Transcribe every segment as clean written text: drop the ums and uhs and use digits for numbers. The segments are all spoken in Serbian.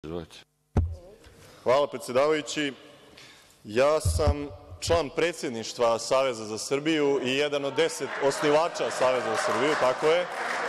Hvala, predsedavajući. Ja sam član predsedništva Saveza za Srbiju i jedan od 10 osnivača Saveza za Srbiju, tako je.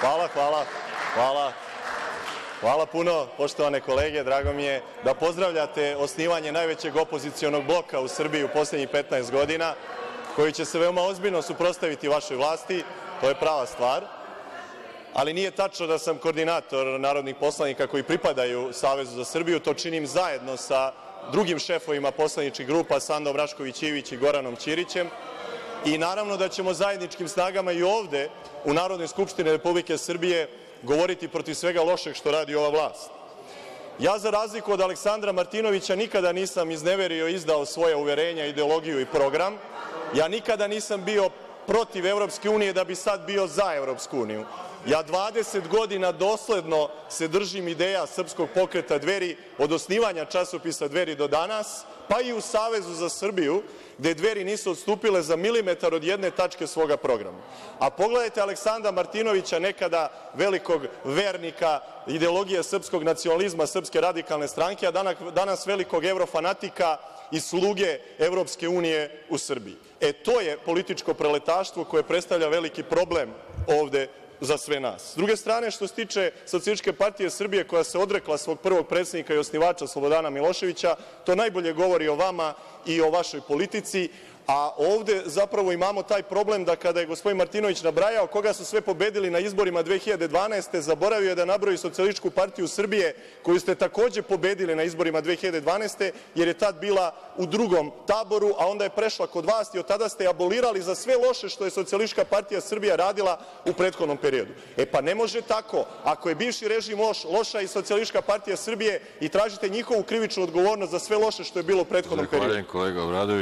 Hvala puno, poštovane kolege, drago mi je da pozdravljate osnivanje najvećeg opozicionog bloka u Srbiji u poslednjih 15 godina, koji će se veoma ozbiljno suprotstaviti vašoj vlasti, to je prava stvar. Ali nije tačno da sam koordinator narodnih poslanika koji pripadaju Savezu za Srbiju, to činim zajedno sa drugim šefovima poslaničkih grupa, Sandom Rašković Ivić i Goranom Ćirićem. I naravno da ćemo zajedničkim snagama i ovde u Narodnoj skupštini Republike Srbije govoriti protiv svega lošeg što radi ova vlast. Ja, za razliku od Aleksandra Martinovića, nikada nisam izneverio i izdao svoja uverenja, ideologiju i program. Ja nikada nisam bio protiv Evropske unije da bi sad bio za Evropsku uniju. Ja 20 godina dosledno se držim ideja Srpskog pokreta Dveri od osnivanja časopisa Dveri do danas, pa i u Savezu za Srbiju, gde Dveri nisu odstupile za milimetar od jedne tačke svoga programa. A pogledajte Aleksandra Martinovića, nekada velikog vernika ideologije srpskog nacionalizma, Srpske radikalne stranke, a danas velikog evrofanatika i sluge Evropske unije u Srbiji. To je političko preletaštvo koje predstavlja veliki problem ovde za sve nas. S druge strane, što se tiče Socijalističke partije Srbije, koja se odrekla svog prvog predsednika i osnivača Slobodana Miloševića, to najbolje govori o vama i o vašoj politici. A ovde zapravo imamo taj problem da kada je gospodin Martinović nabrajao koga su sve pobedili na izborima 2012. zaboravio je da nabroji Socijalističku partiju Srbije, koju ste takođe pobedili na izborima 2012. jer je tad bila u drugom taboru, a onda je prešla kod vas i od tada ste abolirali za sve loše što je Socijalistička partija Srbije radila u prethodnom periodu. Pa ne može tako. Ako je bivši režim loš, loša i Socijalistička partija Srbije i tražite njihovu krivičnu odgovornost za sve loše što je bilo u prethodnom periodu.